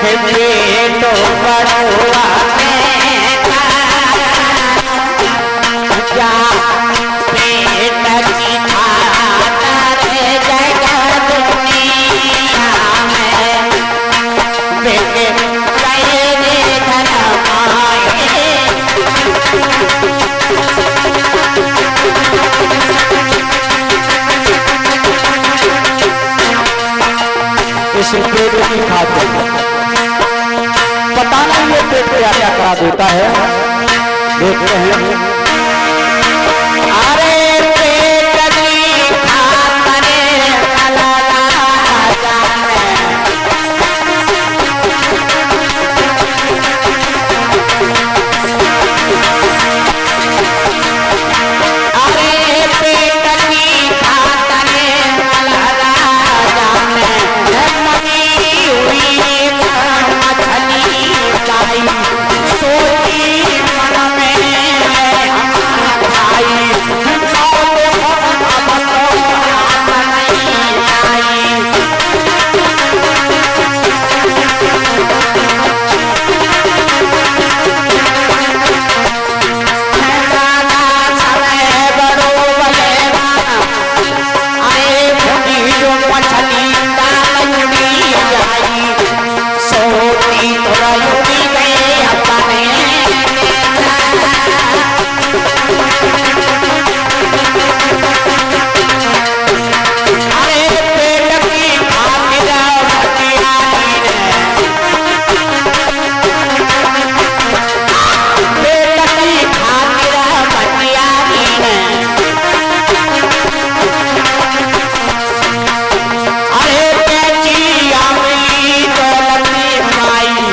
तो बड़ुआ जा पेट की खातर जगह दुनिया में बेटे गए धन आए। इस पेट की खातिर पता नहीं ये पेट क्या क्या करा देता है। देखते हैं अरे पेट की खातिर अल्लाह जाने। अरे पेट की खातिर अल्लाह जाने मनी हुई मछली लाई सोची मन में आई अब तो नहीं आई। समय बड़ो बलेगा अरे भूखी जो मछली डालूंगी जाई सोती तो रही गए अपने। अरे पेट की खातिर भटियानी ने पेट की खातिर भटियानी ने अरे बेची आमली दौलती माई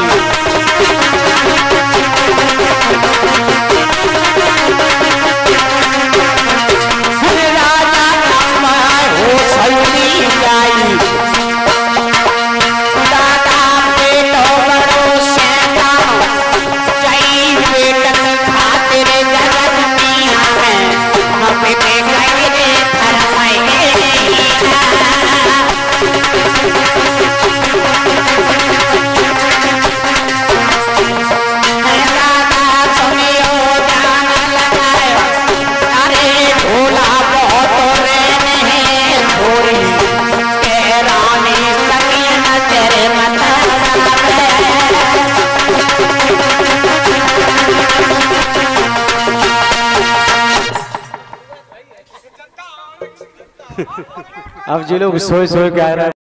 राजा हो सैली जाई दादा पेट बड़ो सेना जई पेट खातिर जगत दुनिया में हम बेटे गए रे धर्माए। अब जी लोग सोए सोए के आ रहा है।